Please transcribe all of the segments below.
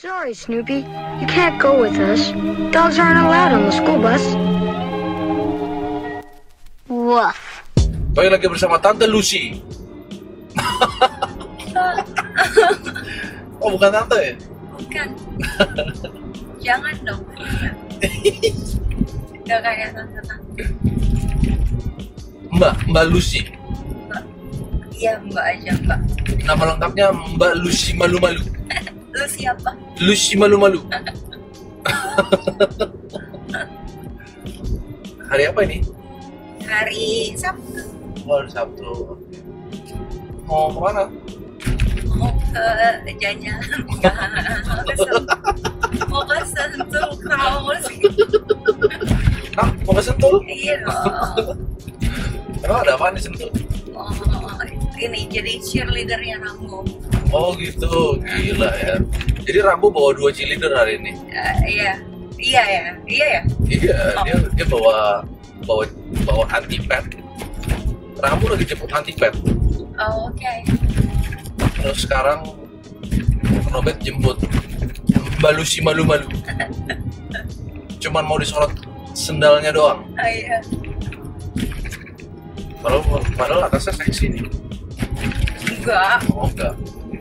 Sorry, Snoopy. You can't go with us. Dogs aren't allowed on the school bus. Woof. Kau lagi bersama Tante Lucy. Oh, bukan Tante ya? Bukan. Jangan dong. Gak kayak tante-tante. Mbak Lucy. Iya, Mbak aja, Mbak. Nama lengkapnya Mbak Lucy Malu-Malu. Lu siapa? Lucy Malu-Malu. Hari apa ini? Hari Sabtu. Oh, hari Sabtu. Mau kemana? Mau ke jajanan. Mau ke Sentul Kraus. Hah? Mau ke Sentul? Iya dong. Emang ada apaan di Sentul? Oh, ini jadi cheerleadernya Rambo. Oh gitu, gila ya. Jadi Rambo bawa 2 cheerleader hari ini. Iya ya. Iya, dia bawa anti pet. Rambo lagi jemput anti pet. Oh, oke. Terus sekarang Nobet jemput Mbak Lucy Malu-Malu. Cuman mau disorot sendalnya doang. Oh iya. Padahal atasnya seksi nih. Enggak. Oh enggak.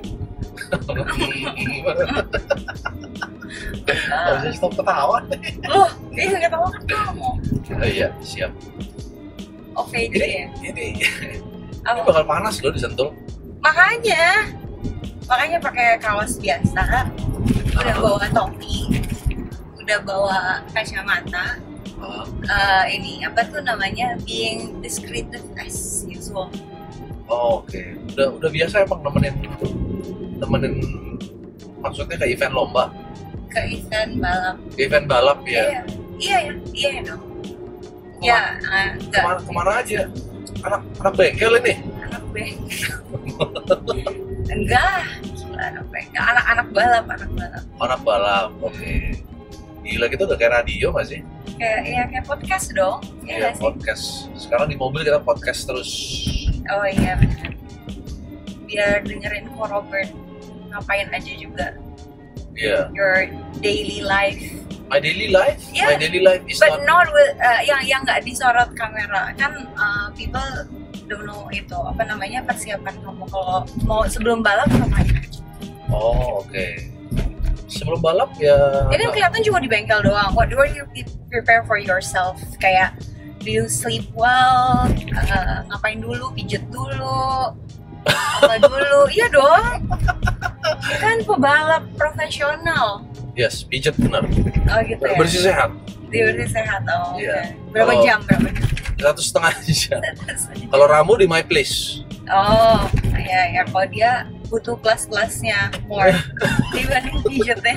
Bisa stop ketawa. Loh, ini nggak tahu kan kamu. Oh iya, siap. Oh, VJ ya? Ini Apa? bakal panas loh di Sentul. Makanya pakai kaos biasa, udah bawa topi, udah bawa kacamata. Ini apa tuh namanya, being discreet as usual. Oh, oke. Udah biasa emang nemenin maksudnya ke event lomba, Ke event balap. event balap ya. Iya dong. Ya, enggak. Kemana aja? Anak bengkel ini. Anak bengkel. Enggak, gila, anak bengkel. Anak balap. Anak balap. Oke. Gila, kita udah kayak radio nggak sih? Kayak podcast dong. Iya nggak sih? Podcast. Sekarang di mobil kita podcast terus. Oh iya benar. Biar dengerin ko Robert ngapain aja juga. Iya. Your daily life. My daily life? Yeah. My daily life is But not... not with yang nggak disorot kamera. Kan people don't know itu apa namanya, persiapan kamu kalau mau sebelum balap ngapain aja. Oh, oke. Sebelum balap ya... Ini kelihatan cuma di bengkel doang. What do you prepare for yourself? Kayak do you sleep well? Ngapain dulu? Pijet dulu? Apa dulu? Iya dong. Kan pebalap profesional. Yes, pijet benar. Oh gitu ya. Bersih sehat. Bersih sehat. Oh. Iya. Okay. Berapa jam? 1,5 jam. Kalau Ramu di My Place. Oh, ya kalau dia butuh plus-plusnya more dibanding pijetnya.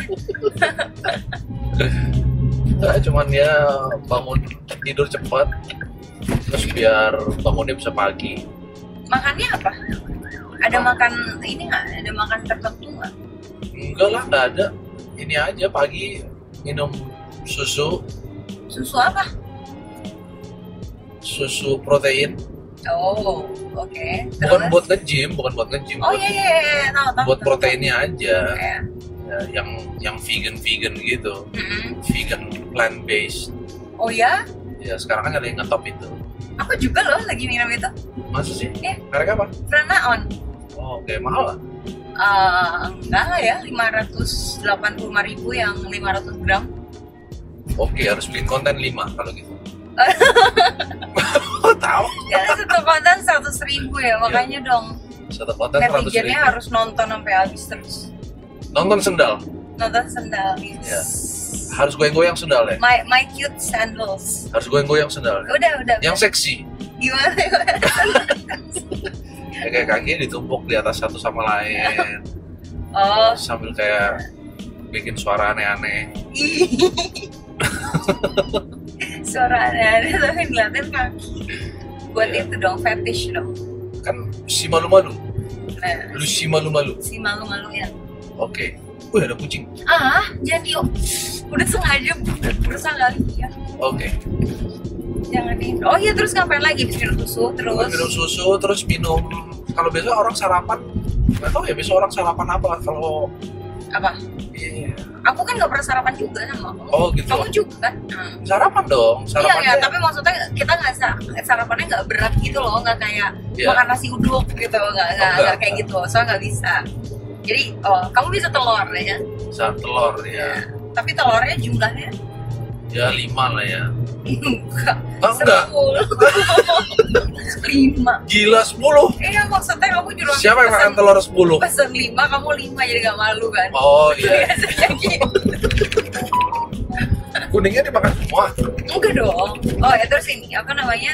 Enggak, cuman ya bangun tidur cepat. Terus biar bangunnya bisa pagi. Makannya apa? Ada makan ini nggak? Ada makan tertentu nggak? Enggak lah, nggak ada. Ini aja pagi minum susu. Susu apa? Susu protein. Oh, oke. Bukan buat nge-gym. Oh iya, tahu. Buat proteinnya aja. Ya. Ya, yang vegan gitu. Mm-mm. Vegan plant based. Oh ya? Ya sekarang kan ada yang ngetop itu. Aku juga loh lagi minum itu. Masa sih? Iya. Mereka apa? Franaon. Oh, oke, mahal lah. Enggak lah ya, 585.000 yang 500 gram. Oke, harus bikin konten 5 kalau gitu. Tahu? Ya satu konten 100.000 ya, makanya dong. Satu konten 100.000. Netizennya harus nonton sampai habis terus. Nonton sendal. Nonton sendal, yes. Ya. Harus goyang-goyang sendal ya. My cute sandals. Harus goyang-goyang sendal. Udah. Yang seksi. Gimana? Ya, kayak kakinya ditumpuk di atas satu sama lain. Oh. Sambil kayak bikin suara aneh-aneh. Suara aneh-aneh tapi ngeliatin kaki. Buat Iya. itu dong, fetish dong. Kan si malu-malu. Nah, Lucy malu-malu. si malu-malu ya. Oke. Wih, ada kucing. Jangan yuk. Udah sengaja berusaha kali ya. Oke. Jangan ini. Oh iya, terus ngapain lagi? Habis minum susu terus. Minum susu, terus minum. Kalau biasa orang sarapan, nggak tahu ya biasa orang sarapan apa. Kalau Apa? Iya. Aku kan nggak pernah sarapan juga sama kamu. Oh gitu. Kamu juga kan? Sarapan dong. Iya, Sarapannya. tapi maksudnya kita nggak sarapannya nggak berat gitu loh, nggak kayak Iya. makan nasi uduk gitu, nggak enggak. kayak gitu, soalnya nggak bisa. Jadi kamu bisa telur ya, Telur ya. tapi telurnya jumlahnya Ya 5 lah ya. enggak, Enggak. 5. Gila 10. Iya, maksudnya kamu juga Siapa yang makan telur 10? pesen 5, kamu 5 jadi nggak malu kan? Oh iya. Biasanya gitu. Kuningnya dimakan semua. Enggak dong. Oh ya, terus ini apa namanya,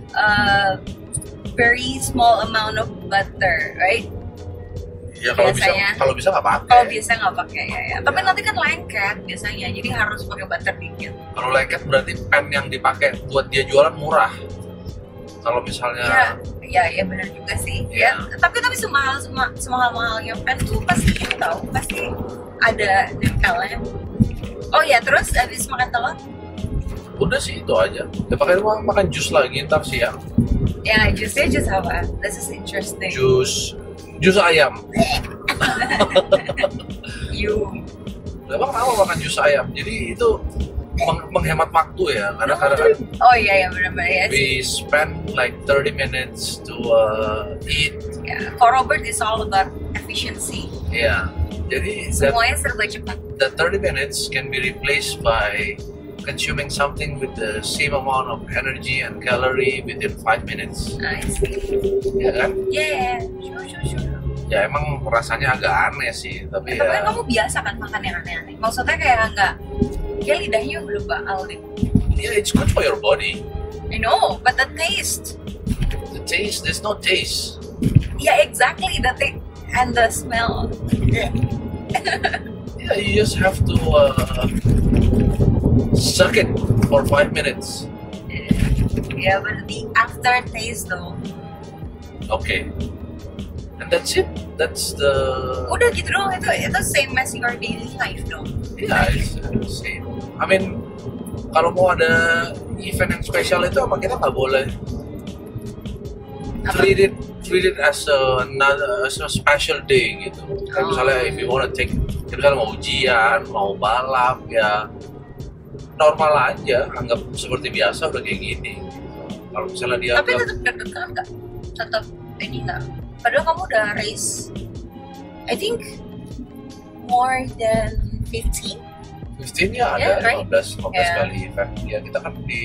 very small amount of butter, right? Ya kalau bisa Biasanya. nggak pakai. Kalau biasa nggak pakai ya. Tapi nanti kan lengket biasanya, jadi harus pakai butter dikit. Kalau lengket berarti pan yang dipakai buat dia jualan murah. Kalau misalnya Ya benar juga sih. Iya. Ya, tapi semahal-mahalnya pen tuh pasti tahu, pasti ada nempelnya. Oh ya, terus habis makan telur? udah sih itu aja. Ya pakai makan jus lagi ntar siang. Ya, jusnya jus apa? This is interesting. Jus ayam. You. Memang kenapa makan jus ayam? Jadi itu menghemat waktu ya, karena kadang-kadang Oh iya benar-benar ya sih. we spend like 30 minutes to eat. Ya, for Robert is all about efficiency. Ya, jadi Semuanya serba cepat. that 30 minutes can be replaced by consuming something with the same amount of energy and calorie within 5 minutes. I see. Ya kan? Yeah, sure. Ya emang rasanya agak aneh sih, tapi Tapi kan ya kamu biasa kan makan yang aneh-aneh. Maksudnya kayak kayak lidahnya udah baal deh. yeah, it's good for your body. I know, but the taste. The taste, there's no taste. Yeah, exactly. The taste and the smell. Yeah, you just have to suck it for 5 minutes. Yeah, but the aftertaste though. Okay. And that's it. That's the Udah gitu dong, itu same as your daily life dong. yeah, it's same. I mean, kalau mau ada event yang spesial itu apa kita nggak boleh treat it as a special day gitu. Kayak misalnya if you wanna take, misalnya mau ujian, mau balap ya normal aja, anggap seperti biasa udah kayak gini. Kalau misalnya dia Tapi tetap deg-degan nggak? Tetap ini nggak? Padahal kamu udah race, I think more than 15. 15 ya Yeah, ada right. 15 Yeah. kali event. Ya kita kan di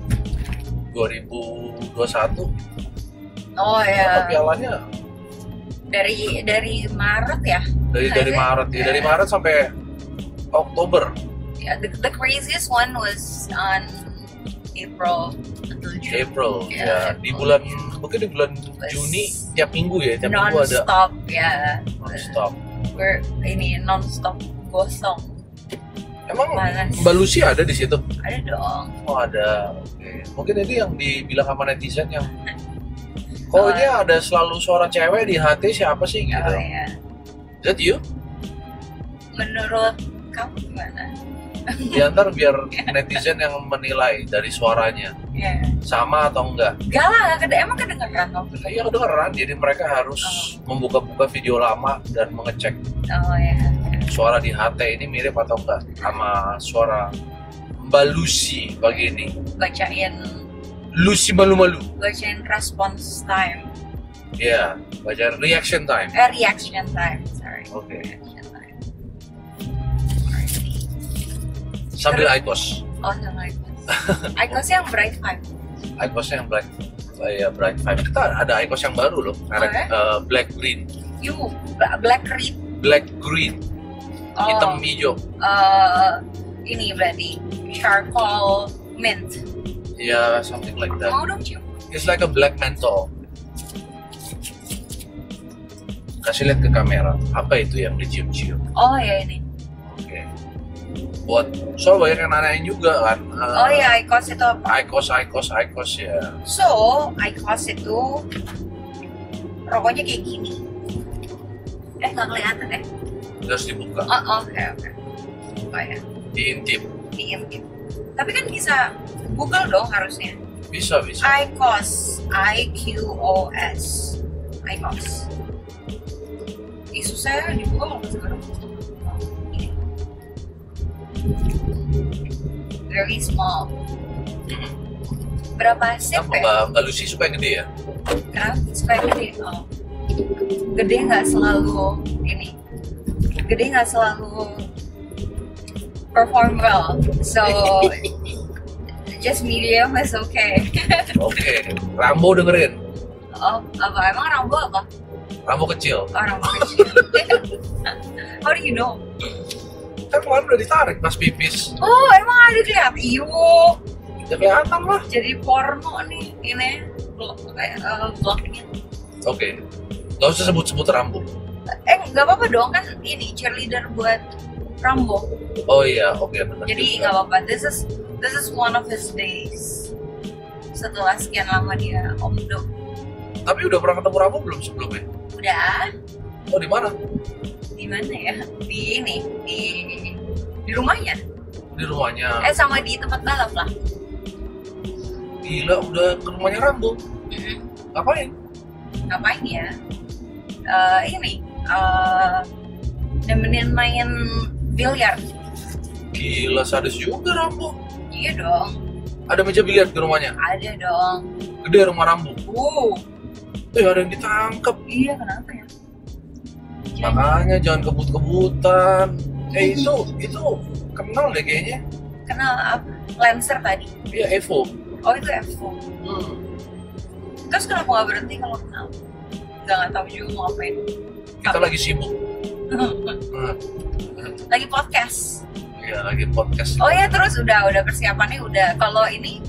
2021 Oh dapat ya, pialanya dari Maret ya. dari Maret ya, dari Maret sampai Oktober. Yeah, the craziest one was on April until June. April Yeah, ya, di bulan mungkin di bulan Juni tiap minggu ya, tiap minggu ada Non-stop ya. non-stop. We're ini non-stop gosong. Emang Panas. Mbak Lucy ada di situ? Ada dong. Oh ada. Oke. Mungkin ini yang dibilang sama netizen yang kok ini ada selalu suara cewek di hati siapa sih gitu? Oh ya. Is that you? Menurut kamu gimana? Ya ntar biar netizen yang menilai dari suaranya Ya. sama atau enggak. Gak lah, emang kedengeran kamu? Iya kedengeran, jadi mereka harus membuka-buka video lama dan mengecek Oh ya. suara di HT ini mirip atau enggak sama suara Mbak Lucy pagi ini. Bacain Lucy malu-malu. response time. Iya, baca reaction time. Reaction time, sorry. Oke. Reaction time. Sambil Icos. Oh, sama Icos. Icos yang Bright Five. Icosnya yang Bright Five. Kita ada Icos yang baru loh, merek Black Green. You, Black Reed. Black Green. Oh, Hitam hijau. Ini berarti charcoal mint. Ya, something like that. Mau dong cium? It's like a black menthol. Kasih lihat ke kamera. Apa itu yang dicium-cium? Oh ya ini. Oke. Buat soal banyak yang nanyain juga kan. Oh ya, Icos itu apa? Icos ya. So, Icos itu rokoknya kayak gini. Nggak kelihatan deh. Harus dibuka, Oh, oke. Oh ya, diintip. diintip. Tapi kan bisa Google dong harusnya. Bisa. Icos, IQOS, Icos. Susah ya di Google nggak sekarang. Very small. Berapa sip ya? Mbak Lucy supaya gede ya? Kenapa? Supaya gede. Oh. Gede nggak selalu ini. Gede nggak selalu perform well. So just medium is okay. Oke, Rambo dengerin. Oh, apa? Emang Rambo apa? Rambo kecil. Oh, Rambo kecil. How do you know? Kan kemarin udah ditarik pas pipis. Oh, emang ada kelihatan? Iyo. Ya kelihatan lah. Jadi porno nih ini vlognya. Oke. Gak usah sebut-sebut Rambo. Nggak apa-apa dong, kan ini cheerleader buat Rambo. Oh iya, oke benar. Jadi nggak apa-apa. This is one of his days. Setelah sekian lama dia omdo. Tapi udah pernah ketemu Rambo belum sebelumnya? Udah. Oh di mana? Di mana ya? Di ini, di rumahnya. Di rumahnya. Sama di tempat balap lah. Gila, udah ke rumahnya Rambo. Ngapain? Ngapain ya? Ini nemenin main biliar. Gila, sadis juga Rambo. Iya dong. Ada meja biliar di rumahnya? Ada dong. Gede rumah Rambo. Ada yang ditangkap. Iya, kenapa ya? Makanya jangan kebut-kebutan. Itu kenal deh kayaknya. Kenal apa? Lancer tadi. Iya, Evo. Oh, itu Evo. Terus kenapa nggak berhenti kalau kenal? Nggak tahu juga mau ngapain. Kita lagi sibuk. Lagi podcast. Iya, lagi podcast. Oh ya, terus udah persiapannya udah. Kalau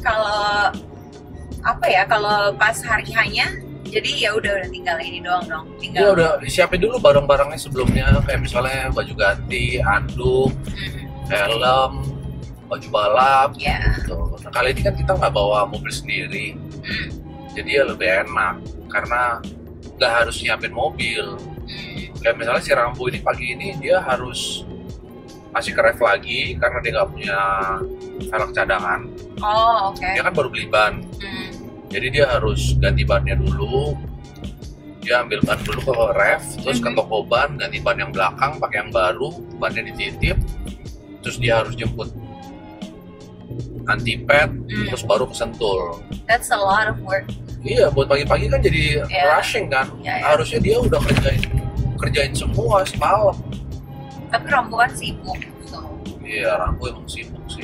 apa ya? Kalau pas hari hanya, jadi ya udah tinggal ini doang dong. Ya udah siapin dulu barang-barangnya sebelumnya, kayak misalnya baju ganti, anduk, helm, baju balap. Gitu. Nah, kali ini kan kita nggak bawa mobil sendiri, jadi ya lebih enak karena nggak harus nyiapin mobil. Kayak misalnya si Rambo ini pagi ini dia harus masih ke ref lagi karena dia nggak punya velg cadangan. Oh, oke. Dia kan baru beli ban. Jadi dia harus ganti bannya dulu. Dia ambil ban dulu ke ref, terus ke toko ban, ganti ban yang belakang, pakai yang baru, bannya dititip. Terus dia harus jemput anti-pad, terus baru ke Sentul. That's a lot of work. Iya, buat pagi-pagi kan jadi rushing kan. Harusnya dia udah kerjain semua semalam. Tapi Rambo kan sibuk. Iya, Rambo emang sibuk sih.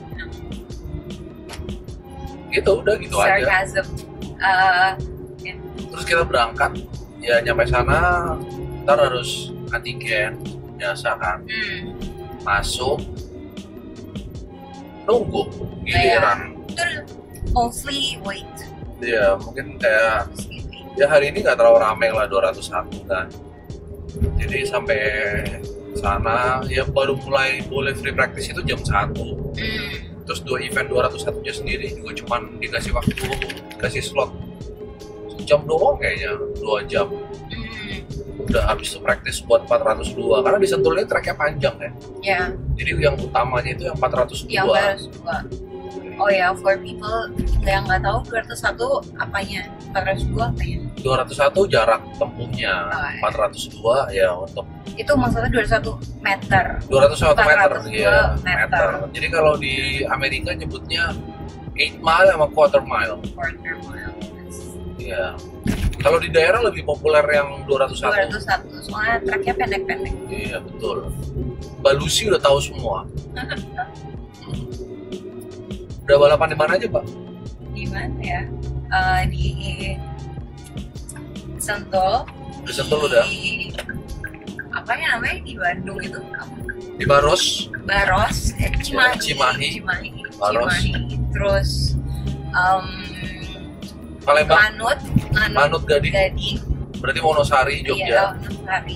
Gitu aja. Sarcasm. Terus kita berangkat, ya nyampe sana, ntar harus antigen, biasa kan. Masuk, nunggu giliran. Itu mostly wait. Iya, mungkin kayak ya hari ini nggak terlalu ramai lah, 201 kan. Jadi sampai sana ya baru mulai boleh free practice itu jam 1. Terus 2 event 201 nya sendiri juga cuman dikasih waktu, dikasih slot jam doang kayaknya, 2 jam. Udah habis practice buat 402 karena di Sentulnya tracknya panjang ya. Ya. Jadi yang utamanya itu yang 402. Yang 402. Oh ya, for people yang nggak tahu 201 apanya? 402 apanya? 201 jarak tempuhnya, 402 ya untuk itu maksudnya 201 meter. 201 meter, ya, meter. Jadi kalau di Amerika nyebutnya 8 mile sama quarter mile. Quarter mile. Iya. Kalau di daerah lebih populer yang 201. 201, soalnya tracknya pendek-pendek. Iya, betul. Mbak Lucy udah tahu semua. Udah balapan di mana aja, Pak? Di mana ya? Di Sentul. Di Sentul udah. Apa ya namanya di Bandung itu? Di Baros. Cimahi. Baros. Terus Palembang. Manut Gading. Berarti Wonosari, Jogja. Iya, Wonosari.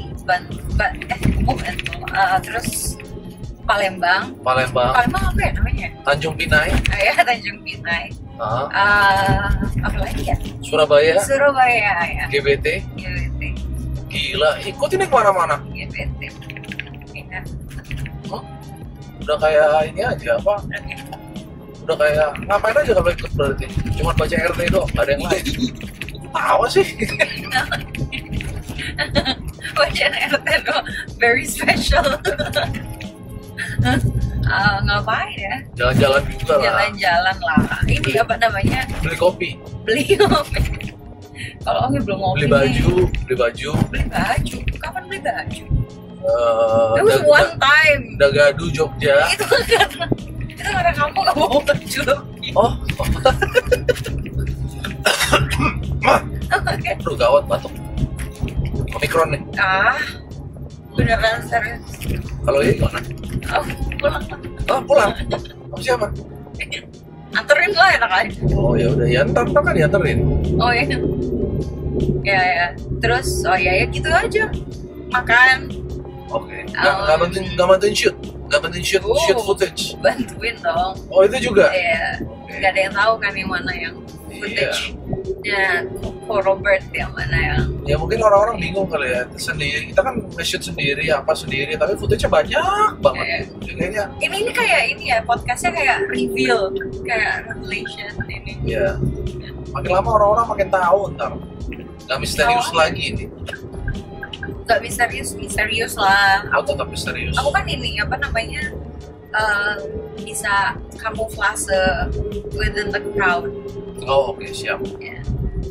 Terus Palembang apa ya namanya? Tanjung Pinai. Ya, Tanjung Pinai. Apa lagi ya? Surabaya ya. GBT. Gila, ikutin nih kemana-mana. GBT. Iya. Udah kayak ini aja apa? Udah kayak ngapain aja kalau ikut berarti? Cuma baca RT doang, gak ada yang lain. Apa sih? Baca RT doang, very special. Ngapain ya? Jalan-jalan juga lah. Jalan-jalan lah. Ini apa namanya? Beli kopi. Beli kopi. Kalau Ogi belum ngopi. Beli baju. Beli baju. Kapan beli baju? It was Da- one time. Dagadu Jogja. Itu karena kamu gak mau baju lebih. Oh. Oke. Aduh gawat batuk. Omikron nih. Beneran serius. Kalau ini gimana? Pulang. Oh pulang. Sama siapa? Anterin lah enak aja. Oh ya udah ya ntar kan dianterin. Oh iya. Ya. Terus ya gitu aja. Makan. Oke. Nggak bantuin shoot. Nggak bantuin shoot footage. Bantuin dong. Oh itu juga. Iya. Oke. Gak ada yang tahu kan yang mana yang footage. Ya, Robert yang mana yang. Ya mungkin orang-orang bingung kali ya sendiri. Kita kan nge-shoot sendiri apa sendiri, tapi footage-nya banyak banget. Kayaknya. Ini kayak ini ya podcastnya kayak reveal, kayak revelation ini. Iya. Makin lama orang-orang makin tahu ntar. Gak misterius lagi ini. Gak misterius lah. Aku tetap misterius. Aku kan ini apa namanya bisa kamuflase within the crowd. Oh oke, siap. Ya.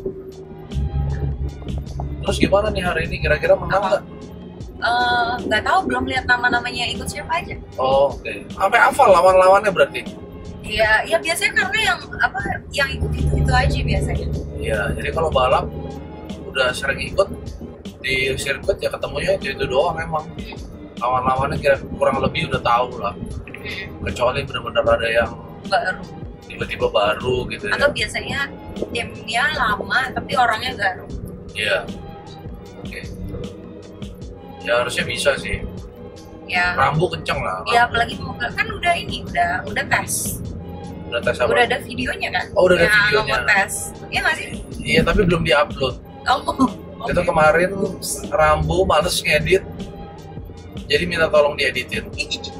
Terus gimana nih hari ini? Kira-kira menang nggak? Nggak tahu, belum lihat nama-namanya ikut siapa aja. Oh oke. Sampai hafal lawan-lawannya berarti? Iya, ya biasanya karena yang ikut itu aja biasanya. Iya, jadi kalau balap udah sering ikut di sirkuit ya ketemunya itu doang emang. Lawan-lawannya kurang lebih udah tahu lah. Kecuali benar-benar ada yang Baru. tiba-tiba baru gitu ya. Atau biasanya timnya lama tapi orangnya baru. Iya. Oke. Ya harusnya bisa sih. Ya. Rambu kenceng lah. Ya apalagi mobil kan udah ini udah tes. Udah tes apa? Udah ada videonya kan? Oh, udah ada ya, videonya. Mau tes. Iya nggak sih? Iya tapi belum diupload. Oh. Itu kemarin Rambu males ngedit. Jadi minta tolong dieditin.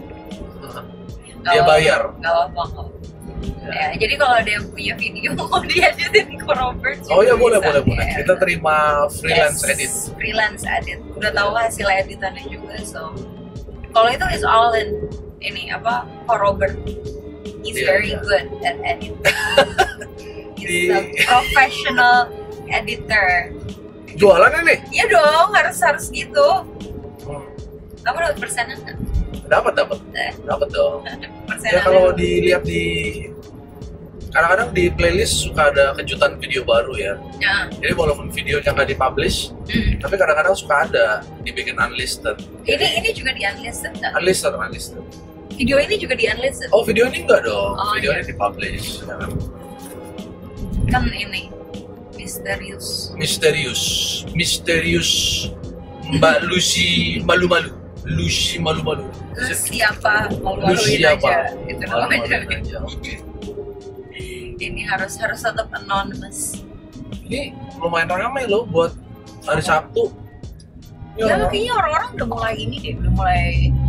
Dia bayar. Gak apa-apa. Ya, jadi kalau ada yang punya video mau dieditin ke Robert. Oh iya boleh. Ya. Kita terima freelance Yes, edit. Freelance edit. Udah tahu hasil editannya juga, so. Kalau itu is all in ini apa? For Robert. He's Iya, very iya. good at editing. He's Di- a professional editor. Jualannya nih? Iya dong, harus gitu. Hmm. Kamu dapat persenan nggak? Dapat Eh. dong. Persenan. Ya kalau dilihat di kadang-kadang di playlist suka ada kejutan video baru ya. Ya. Jadi walaupun videonya nggak dipublish, tapi kadang-kadang suka ada dibikin unlisted. Ini juga di unlisted nggak? Unlisted. Video ini juga di unlisted. Oh video ini enggak dong, Oh, video iya. ini dipublish. Ya kan? Kan ini misterius. Misterius. Mbak Lucy malu-malu. Lucy malu-malu. Lu siapa? Lu Malu-maluin siapa? aja. Gitu namanya. Malu-maluin aja. Oke. Ini harus tetap anonymous. Ini lumayan ramai loh buat hari Sabtu. Ya, kayaknya orang-orang udah mulai ini deh, udah mulai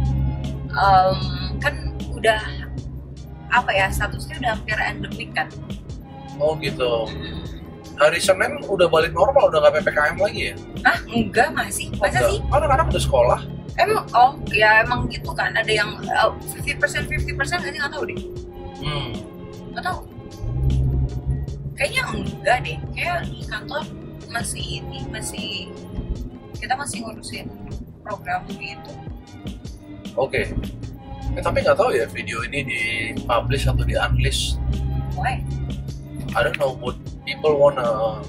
kan udah apa ya, statusnya udah hampir endemik kan. Oh gitu. Hari Senin udah balik normal, udah nggak PPKM lagi ya? Ah enggak, masih masa Enggak. sih? Anak-anak udah sekolah. Emang ya emang gitu kan, ada yang 50% nggak sih, nggak tahu deh, nggak tahu. Kayaknya enggak deh, kayak di kantor masih kita masih ngurusin program gitu. Oke. Tapi nggak tahu ya video ini di publish atau di unlist. Why? I don't know, would people wanna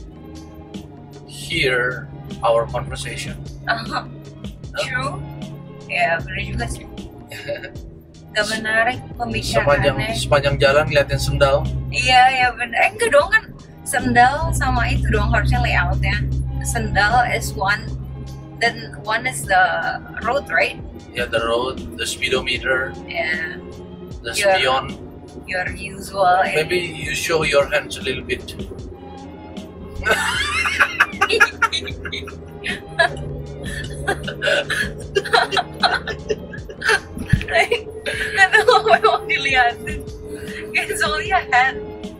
hear our conversation? True. Ya bener juga sih. Gak menarik pembicaraannya. Sepanjang jalan ngeliatin sendal. Iya ya bener. Enggak dong, kan sendal sama itu dong harusnya layoutnya. Sendal is one, then one is the road, right? Yeah, the road, the speedometer, Yeah, the Yeah. spion. your usual. Maybe you show your hands a little bit. Karena mau dilihatin. It's only a hand.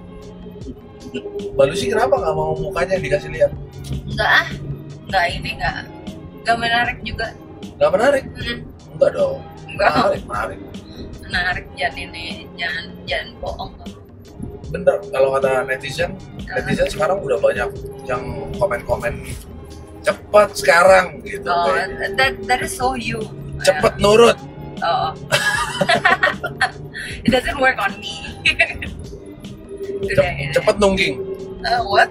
Mbak Lucy kenapa nggak mau mukanya dikasih lihat? Enggak menarik juga. Nggak menarik? Mm. Enggak dong. Menarik. Menarik, jangan bohong. Bener, kalau kata netizen sekarang udah banyak yang komen-komen cepat sekarang gitu. Oh, that is so you. Cepet nurut. Oh. It doesn't work on me. Cepet nungging. What?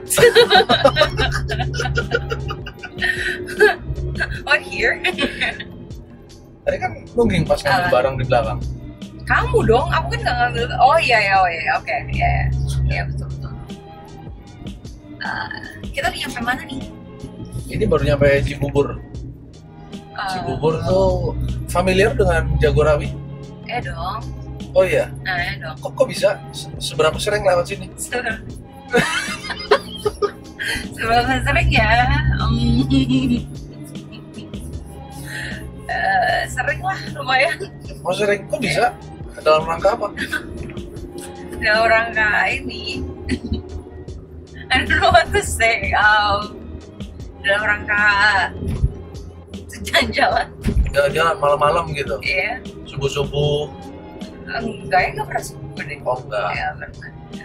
What here? Tadi kan nungging pas ngambil barang di belakang. Kamu dong, aku kan nggak ngambil. Oh iya, oke, ya betul. Kita udah nyampe mana nih? Ini baru nyampe Cibubur. Cibubur tuh familiar dengan Jagorawi? Dong. Oh iya. Dong. Kok bisa? Seberapa sering lewat sini? Seberapa sering ya? Sering lah, lumayan. Oh sering? Kok bisa? Dalam rangka apa? Dalam rangka ini. I don't know what to say. Dalam rangka jalan-jalan. Jalan-jalan malam-malam gitu? Iya. Subuh-subuh? Enggak pernah subuh deh. Oh enggak. Ya, pernah.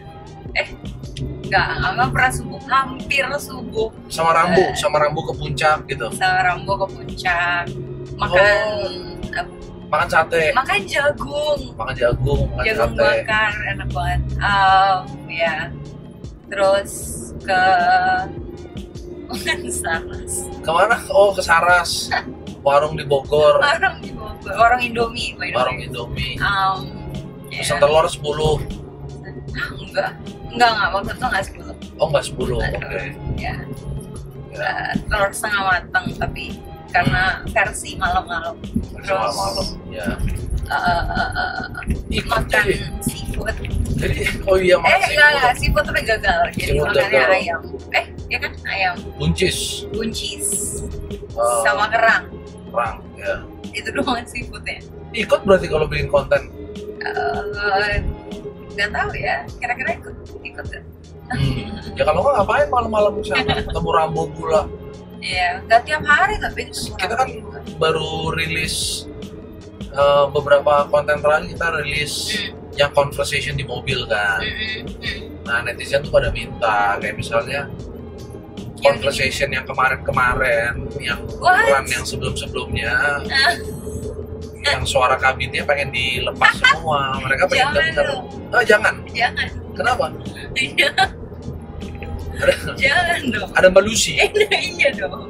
Enggak pernah subuh. Hampir subuh. Sama Rambu ke puncak gitu? Sama Rambu ke puncak. Makan sate? Makan jagung. Jagung sate. Bakar, enak banget. Ya. Terus ke Saras. Kemana? Oh ke Saras. Warung di Bogor. Warung Indomie. Warung Indomie. Yeah. Pesan telur 10. Enggak, waktu itu enggak 10. Oh enggak 10, oke. Ya. Telur setengah matang, tapi karena versi malam-malam. Terus malam, ya. Makan seafood. Jadi, oh iya makan seafood. Enggak, seafood udah gagal. Jadi makannya ayam. Ya kan? Ayam. Buncis. Sama kerang, ya. Itu doang seafoodnya. Ikut berarti kalau bikin konten? Nggak tahu ya, kira-kira ikut gak? Ya kalau nggak ngapain malam-malam sana ketemu Rambo Gula? Iya, nggak tiap hari tapi kita kan baru rilis beberapa konten terakhir kita rilis yang conversation di mobil kan. Nah netizen tuh pada minta kayak misalnya conversation yang kemarin-kemarin, yang ukuran yang sebelum-sebelumnya, yang suara kabinnya pengen dilepas semua. Mereka pengen denger. Jangan. Kenapa? Jangan dong. Ada Mbak Lucy. Iya dong.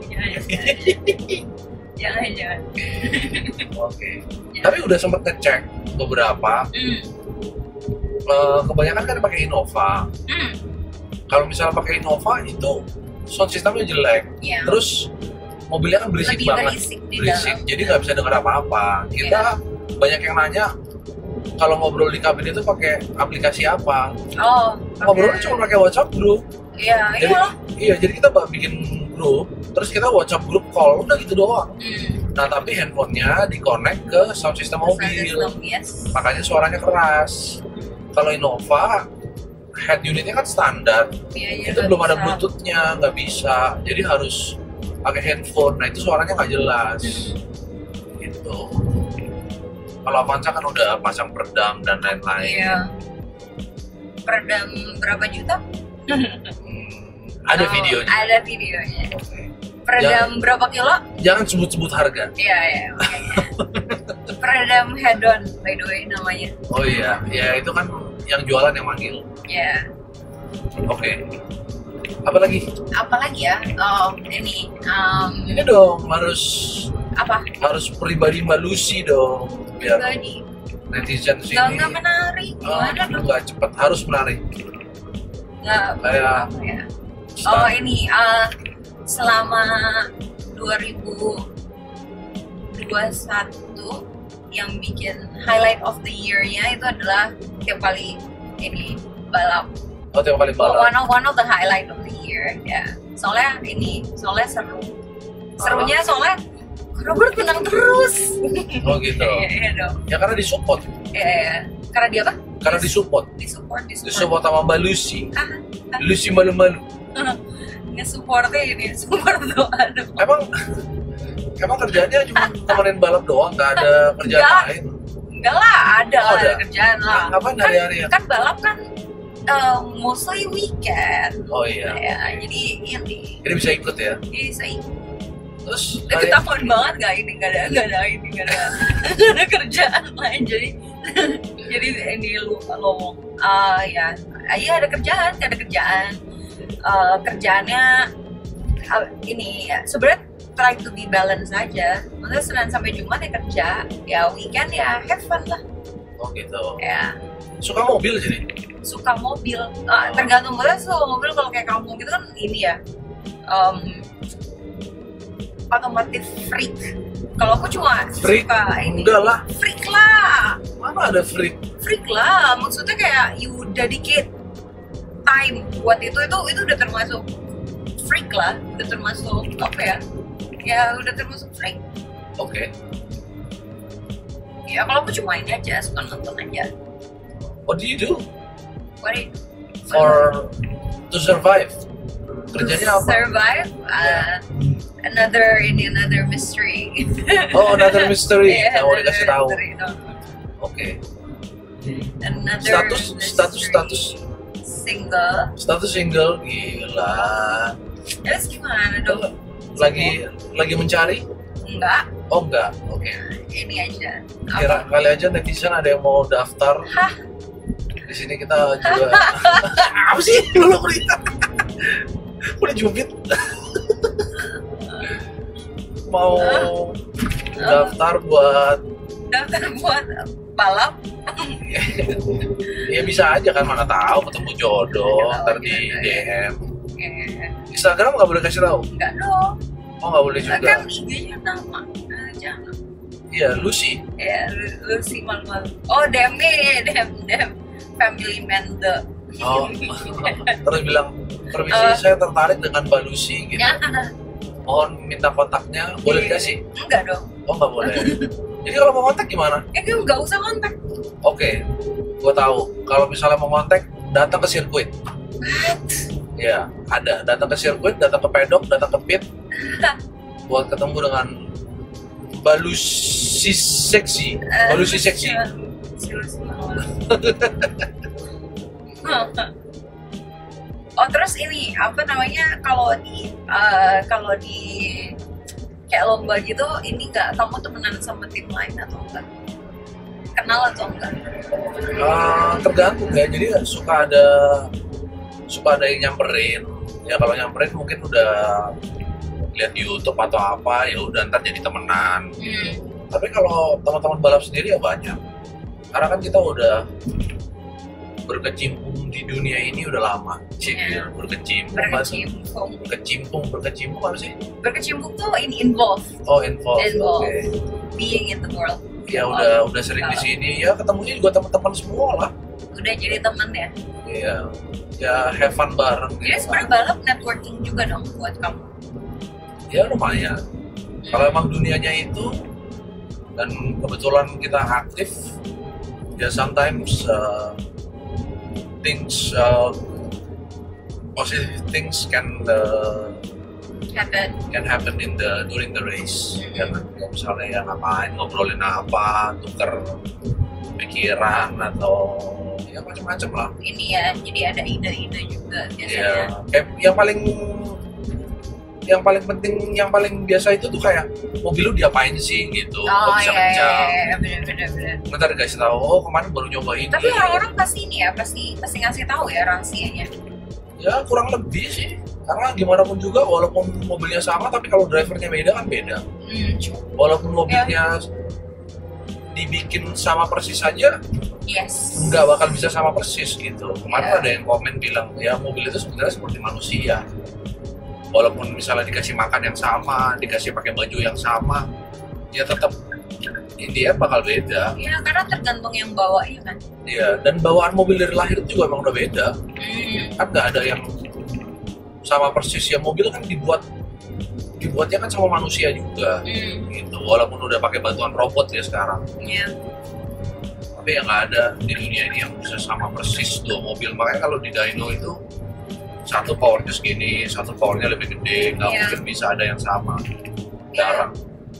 Jangan. Oke. Tapi udah sempet ngecek beberapa. Kebanyakan kan pakai Innova. Kalau misalnya pakai Innova itu sound systemnya jelek, terus mobilnya kan berisik banget, berisik, jadi nggak bisa dengar apa-apa. Kita banyak yang nanya kalau ngobrol di kabin itu pakai aplikasi apa? Ngobrolnya cuma pakai WhatsApp group. Jadi kita bikin grup, terus kita WhatsApp grup call, udah gitu doang. Nah tapi handphonenya di-connect ke sound system mobil, makanya suaranya keras. Kalau Innova head unitnya kan standar, itu belum ada bluetoothnya, nggak bisa, jadi harus pakai handphone. Nah itu suaranya nggak jelas gitu. Kalau Avanza kan udah pasang peredam dan lain-lain. Peredam berapa juta? Ada videonya. Peredam berapa kilo? Jangan sebut-sebut harga. Iya. Peredam head-on by the way namanya. Oh iya, ya itu kan yang jualan yang manggil. Iya. Oke. Apa lagi ya? Ini dong harus harus pribadi Mbak Lucy dong, biar netizen sini nggak menarik. Gimana dong? Nggak cepet, harus menarik. Nggak kayak ya? Selama 2021 yang bikin highlight of the year-nya itu adalah tiap kali balap. Oh, tiap kali balap. One of the highlight of the year, ya. Soalnya seru. Serunya soalnya Robert menang terus. Oh gitu. Iya dong. Ya karena disupport. Iya. Karena dia apa? Karena disupport. Disupport sama Mbak Lucy. Lucy malu-malu. Nge-supportnya ini, support doa. Emang kerjanya cuma nemenin balap doang, nggak ada kerjaan Nggak. lain? Enggak lah, ada lah, Ada? ada kerjaan lah. Ngapain hari-hari ya? Kan balap kan mostly weekend. Oh iya. Ya, jadi ini Jadi bisa ikut ya? saya Terus ketahuan banget nggak ini nggak ada nggak ada kerjaan lain jadi ini lu ya ada kerjaan kerjaannya ini ya sebenarnya try to be balance aja. Maksudnya Senin sampai Jumat ya kerja, ya weekend ya have fun lah. Oh gitu. Ya Suka mobil jadi? suka mobil, tergantung gue suka mobil. Kalau kayak kamu gitu kan ini ya otomotif freak. Kalau aku cuma Freak? suka ini. Enggak lah. Freak lah. Mana ada freak? Freak lah. Maksudnya kayak you dedicate time buat itu udah termasuk freak lah. Udah termasuk apa ya? Ya udah termasuk freak. Oke. Ya kalau aku cuma ini aja, suka nonton aja. What do you do What do you- for to survive? Kerjanya apa? Survive. Another mystery. Oh, another mystery. Yeah, Yang mau dikasih tahu. mystery, no. Oke. Another Status single. single, gila. Terus gimana dong? Lagi mencari? Enggak, Oh enggak. Oke. ini aja. Kira kali aja netizen ada yang mau daftar. Hah? Di sini kita juga. Apa sih? Lu berita. Udah jubit. Mau daftar buat Daftar buat balap? ya bisa aja kan, mana tahu ketemu jodoh ntar di DM. Instagram nggak boleh kasih tahu? Enggak dong. Oh nggak boleh juga. Kan IG-nya nama. Jangan. Iya, Lucy. Ya, Lucy malu-malu. Oh, dem. Family man the. Oh, terus bilang permisi, saya tertarik dengan Mbak Lucy gitu. Ya, Mohon minta kontaknya, boleh dikasih? enggak dong. Oh nggak boleh. Jadi kalau mau kontak gimana? Enggak usah kontak. Oke, gue tahu. Kalau misalnya mau kontak, datang ke sirkuit. Ya, ada. Datang ke sirkuit, datang ke pedok, datang ke pit, buat ketemu dengan Mbak Lucy seksi. Mbak Lucy seksi. Oh terus ini apa namanya kalau di kayak lomba gitu ini nggak kamu temenan sama tim lain atau enggak? Kenal atau enggak? Tergantung ya. Jadi suka ada yang nyamperin. Ya kalau nyamperin mungkin udah lihat di YouTube atau apa, ya udah ntar jadi temenan. Tapi kalau teman-teman balap sendiri ya banyak. Karena kan kita udah berkecimpung di dunia ini udah lama. Berkecimpung apa sih? Berkecimpung tuh ini involve. Oh, involve. Oke. Being in the world. Ya udah sering di sini, ya ketemunya juga teman-teman semua lah. Udah jadi teman ya. Iya. Ya have fun bareng Jadi gitu. sebenarnya balap networking juga dong buat kamu. Ya lumayan. Kalau emang dunianya itu dan kebetulan kita aktif, ya sometimes positive things can happen during the race. Ya kan? Misalnya ya ngapain, ngobrolin apa, tuker pikiran atau ya macam-macam lah. Ini ya, jadi ada ide-ide juga biasanya. Ya, yang paling penting, yang paling biasa itu tuh kayak mobil lu diapain sih gitu, kok bisa kencang. Bener. Bentar dikasih tahu, oh kemarin baru nyobain. Tapi orang-orang pasti ini ya, pasti ngasih tahu ya rahasianya. Ya kurang lebih sih, karena gimana pun juga walaupun mobilnya sama, tapi kalau drivernya beda kan beda. Walaupun mobilnya dibikin sama persis saja, Yes. nggak bakal bisa sama persis gitu. Kemarin Ya. ada yang komen bilang, ya mobil itu sebenarnya seperti manusia. Walaupun misalnya dikasih makan yang sama, dikasih pakai baju yang sama, ya tetap India bakal beda. Ya karena tergantung yang bawa ya kan. Iya, dan bawaan mobil dari lahir itu juga emang udah beda. Kan nggak ada yang sama persis. Ya mobil kan dibuatnya kan sama manusia juga, gitu. Walaupun udah pakai bantuan robot ya sekarang. Iya. Tapi yang nggak ada di dunia ini yang bisa sama persis dua mobil. Makanya kalau di dyno itu satu powernya segini, satu powernya lebih gede, nggak Iya. mungkin bisa ada yang sama. Jarang.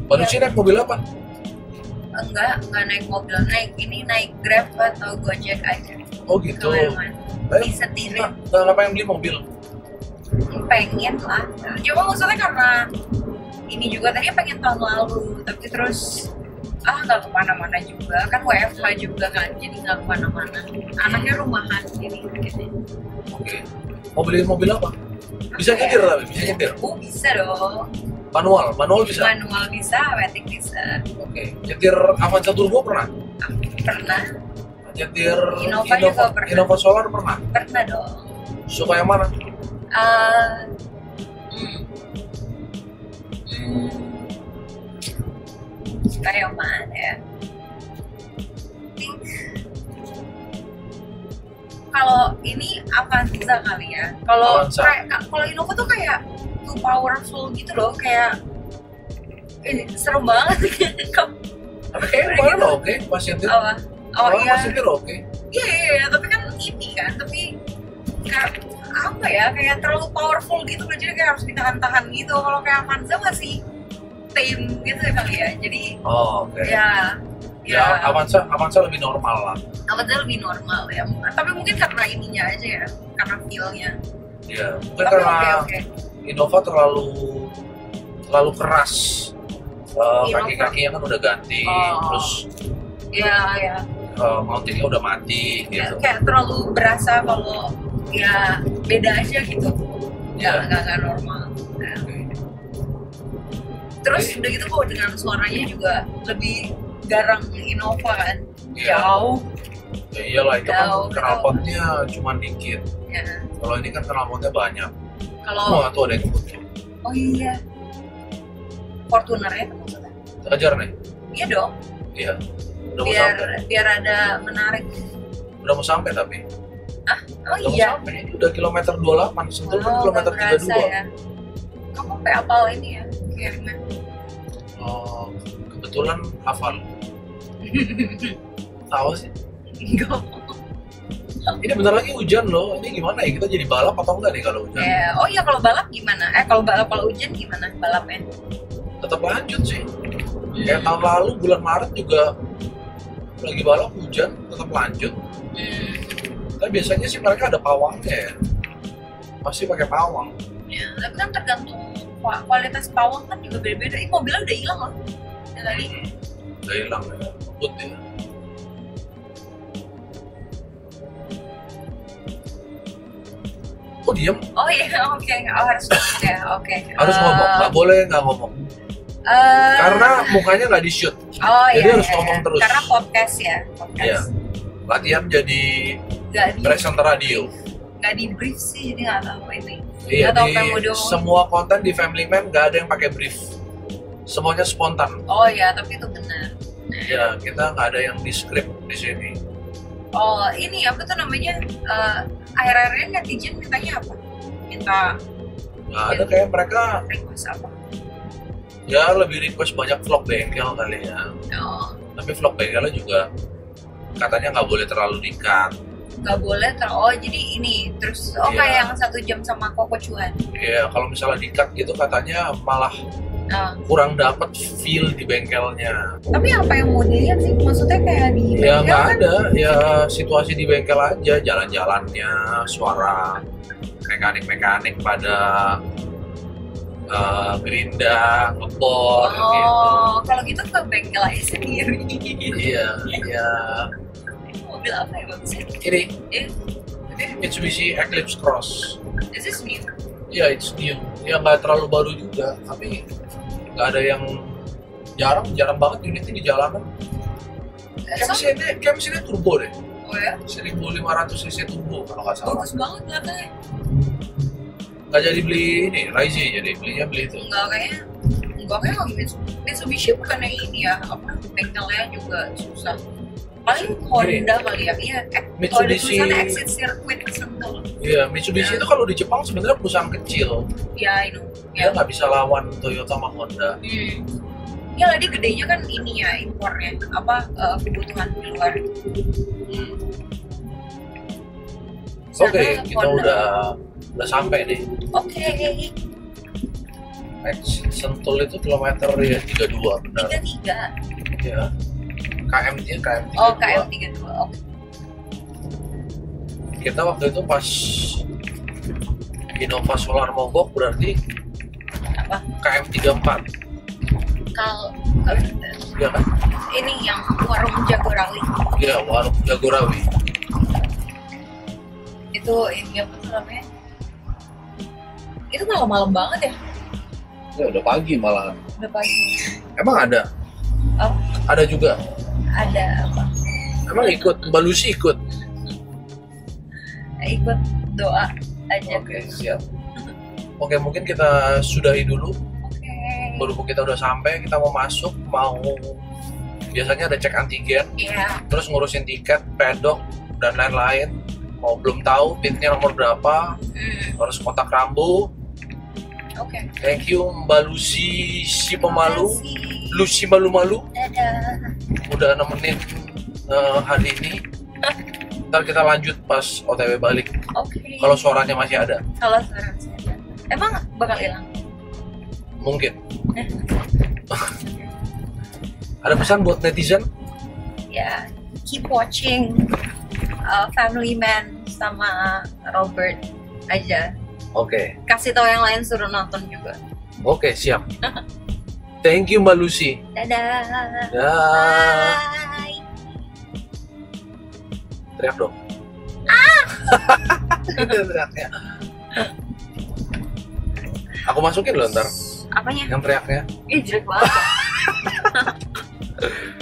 Baru sih naik mobil apa? Enggak naik mobil, naik Grab atau Gojek aja. Oh gitu. Kemana-mana. Disetirin. Nggak pengen beli mobil? Pengen lah. Cuma maksudnya karena ini juga tadi pengen tahun lalu, tapi terus nggak kemana-mana juga kan, WFH juga kan, jadi nggak kemana-mana. Anaknya rumahan jadi gitu. Oke. Mau beli mobil apa? Bisa nyetir tapi bisa nyetir. Bisa dong. Manual bisa. Manual bisa, matic bisa. Oke. Nyetir Avanza Turbo pernah? Pernah. Nyetir Innova juga pernah. Innova Solar pernah? Pernah dong. Suka yang mana? Suka yang mana ya? Kalau ini Avanza kali ya. Kalau Innova tuh kayak too powerful gitu loh, kayak serem banget. Tapi kayaknya kemarin gitu. oke pas nyetir. Oh iya. Pas nyetir oke. Iya, tapi kan ini kan, tapi kayak apa ya, kayak terlalu powerful gitu loh, jadi kayak harus ditahan-tahan gitu. Kalau kayak Avanza masih tame gitu ya kali ya, jadi oke. Ya, Avanza lebih normal lah. Avanza lebih normal ya, tapi mungkin karena ininya aja ya, karena feel-nya. Iya, mungkin Tapi karena oke. Innova terlalu keras. Kaki-kakinya kan udah ganti, terus Iya. mountingnya udah mati gitu. Kayak terlalu berasa kalau ya beda aja gitu. Iya. Nggak normal. Nah. Terus udah gitu kok dengan suaranya juga lebih garang Innova kan. Iya. Jauh. Ya iyalah, itu kan Jauh. knalpotnya cuma dikit. Ya. Kalau ini kan knalpotnya banyak. Kalau Tuh ada yang ikut. oh iya. Fortunernya tuh maksudnya. Kejar nih. Iya dong. Iya. Udah mau sampai. Biar ada menarik. Udah mau sampai tapi. Oh Udah iya. mau sampai. Udah kilometer 28, Sentul kan Oh, kilometer nggak berasa 32. ya. Kamu sampai apal ini ya kirimnya. Oh, kebetulan hafal. Tahu sih. Enggak. Ini bentar lagi hujan loh. Ini gimana ya? Kita jadi balap atau enggak nih kalau hujan? Oh iya, kalau balap gimana? Kalau hujan gimana balapnya? Tetap lanjut sih. Kayak tahun lalu bulan Maret juga lagi balap hujan, tetap lanjut. Tapi biasanya sih mereka ada pawangnya ya. Pasti pakai pawang. Ya, tapi kan tergantung kualitas pawang kan juga beda-beda. Ini mobilnya udah hilang loh. Ya tadi. Udah hilang ya. Ngebut ya. Oh diem? Oh iya, oke. Oh, harus ya, oke. Harus ngomong, nggak boleh nggak ngomong. Karena mukanya nggak di shoot. Oh jadi iya. harus ngomong terus. Karena podcast ya. Iya. Latihan jadi presenter radio. Nggak di brief sih, jadi nggak tahu ini. Iya, Nggak tahu di apa yang mau diomongin. semua konten di Family Man nggak ada yang pakai brief. Semuanya spontan. Oh iya, tapi itu benar. Ya, kita nggak ada yang di script di sini. Oh, ini apa tuh namanya? Akhir-akhirnya netizen mintanya apa? Minta Nggak ada, kayak mereka request apa? ya lebih request banyak vlog bengkel kali ya. Oh, Tapi vlog bengkelnya juga katanya nggak boleh terlalu di-cut. nggak boleh oh jadi ini terus Iya. kayak yang 1 jam sama Koko Cuan. Ya, kalau misalnya di-cut gitu katanya malah Oh. kurang dapet feel di bengkelnya. Tapi apa yang mau dilihat sih? Maksudnya kayak di Ya bengkel nggak kan? ada, ya situasi di bengkel aja, jalan-jalannya, suara mekanik-mekanik pada gerinda, ngebor gitu. Oh, kalau gitu ke bengkel aja sendiri. Iya, iya. Mobil apa ya bagusnya? Ini Eh, Mitsubishi Eclipse Cross. this is new. Ya, it's new. Ya nggak terlalu baru juga, tapi nggak ada yang jarang banget unitnya di jalanan. Kayak mesinnya turbo deh. Oh ya? 1500 cc turbo kalau nggak salah. Bagus banget belakangnya. Nggak jadi beli ini, Raizi jadi beli itu. Enggak kayak Mitsubishi bukannya ini ya, apa bengkelnya juga susah. Paling Honda kali ya, iya. Kalau ada Mitsubishi- tulisannya exit circuit Sentul. Iya, Mitsubishi itu kalau di Jepang sebenarnya perusahaan kecil. Ya, itu. Dia nggak bisa lawan Toyota sama Honda. Ya lah, dia gedenya kan ini ya, impornya apa kebutuhan di luar. Oke, Sana kita Honda. udah sampai nih. Oke. Sentul itu kilometer ya 32 benar. 33. Ya. KM-nya KM 32. Oh, KM 32. Oke. Kita waktu itu pas Innova Solar Mogok berarti Apa? KM 34. Kalau Ya kan? ini yang warung Jagorawi. Ya, warung Jagorawi. Itu ini apa tuh namanya? Itu malam-malam banget ya? Ya udah pagi malah. Udah pagi. Emang ada? Oh, Ada juga. ada apa? Emang ikut? Mbak Lucy ikut? Ikut doa aja. Oke, siap. Oke, mungkin kita sudahi dulu. Oke. Berhubung kita udah sampai, kita mau masuk, mau biasanya ada cek antigen, Iya. terus ngurusin tiket, pedok, dan lain-lain. Mau belum tahu pinnya nomor berapa, harus kontak Rambo. Oke. Thank you Mbak Lucy si pemalu, Makasih. Lucy malu-malu Dadah. udah nemenin hari ini. Ntar kita lanjut pas OTW balik. Oke. Kalau suaranya masih ada, Kalau sekarang saya emang bakal hilang. mungkin. Ada pesan buat netizen? Ya, keep watching Family Man sama Robert aja. Oke, Kasih tahu yang lain suruh nonton juga. oke, siap. Thank you Mbak Lucy. Dadah. Dah. Bye. Teriak dong. Itu teriaknya. Aku masukin loh ntar Apanya? yang teriaknya. Ih, jelek banget.